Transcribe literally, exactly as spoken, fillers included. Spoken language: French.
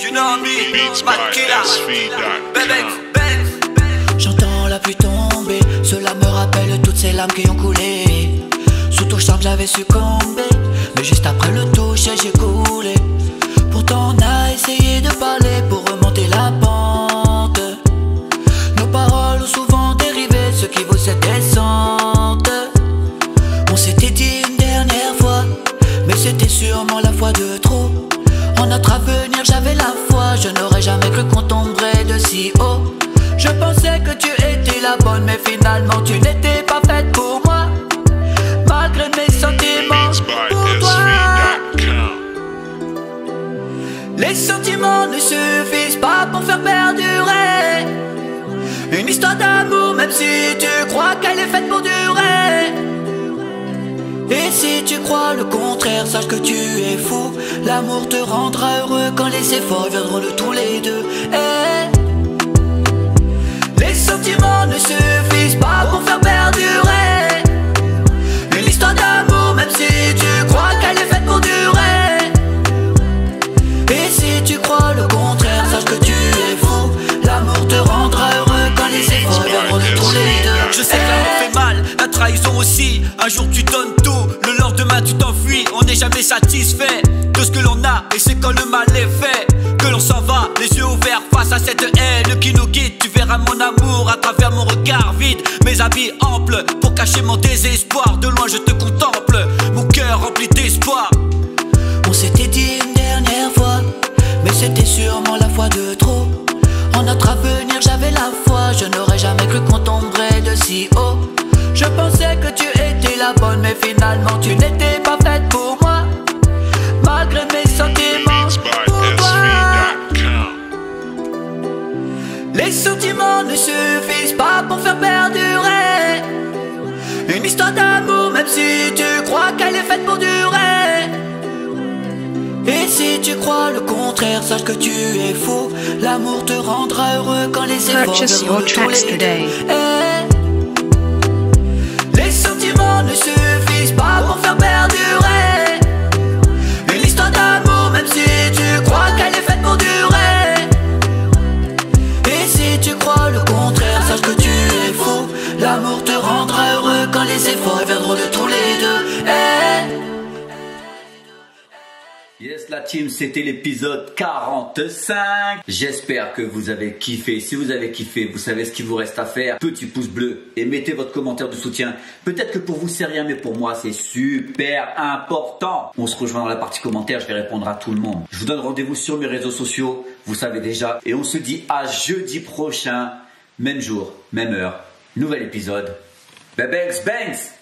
You know me, Mad Killer, Bébé, J'entends la pluie tomber, cela me rappelle toutes ces larmes qui ont coulé. Sous ton charme j'avais succombé, mais juste après le toucher j'ai coulé. Pourtant on a essayé de parler pour remonter la pente. Nos paroles ont souvent dérivé, ce qui vaut cette descente. On s'était dit une dernière fois, mais c'était sûrement la fois de trop. En notre avenir j'avais la foi, je n'aurais jamais cru qu'on tomberait de si haut. Je pensais que tu étais la bonne, mais finalement tu n'étais pas faite pour moi. Malgré mes sentiments pour toi. Les sentiments ne suffisent pas pour faire perdurer une histoire d'amour, même si tu crois qu'elle est faite pour durer. Et si tu crois le contraire, sache que tu es fou. L'amour te rendra heureux quand les efforts viendront de tous les deux. Hey. Les sentiments ne suffisent pas pour faire perdurer une histoire d'amour, même si tu crois qu'elle est faite pour durer. Et si tu crois le contraire, sache que tu es fou. L'amour te rendra heureux quand les efforts viendront de tous les deux. Je sais que l'amour fait mal, la trahison aussi. Un jour tu donnes tout, le lendemain tu t'enfuis. On n'est jamais satisfait de ce que l'on a, et c'est quand le mal est fait que l'on s'en va, les yeux ouverts face à cette haine qui nous guide. Tu verras mon amour à travers mon regard vide, mes habits amples pour cacher mon désespoir. De loin je te contemple, mon cœur rempli d'espoir. On s'était dit une dernière fois, mais c'était sûrement la fois de trop. En notre avenir j'avais la foi, je n'aurais jamais cru qu'on tomberait de si haut. Je pensais que tu étais la bonne, mais finalement tu n'étais pas faite pour moi. Malgré mes sentiments pour toi. Les sentiments ne suffisent pas pour faire perdurer une histoire d'amour, même si tu crois qu'elle est faite pour durer. Et si tu crois le contraire, sache que tu es fou. L'amour te rendra heureux quand les efforts viendront de tous les deux. Hey. Les sentiments ne suffisent pas pour faire perdurer une histoire d'amour, même si tu crois qu'elle est faite pour durer. Et si tu crois le contraire, sache que tu es fou. L'amour te rendra heureux quand les efforts viendront de tous les deux. Hey. Yes la team, c'était l'épisode quarante-cinq. J'espère que vous avez kiffé. Si vous avez kiffé, vous savez ce qu'il vous reste à faire. Petit pouce bleu et mettez votre commentaire de soutien. Peut-être que pour vous c'est rien, mais pour moi c'est super important. On se rejoint dans la partie commentaires, je vais répondre à tout le monde. Je vous donne rendez-vous sur mes réseaux sociaux, vous savez déjà. Et on se dit à jeudi prochain, même jour, même heure, nouvel épisode. Banks, banks.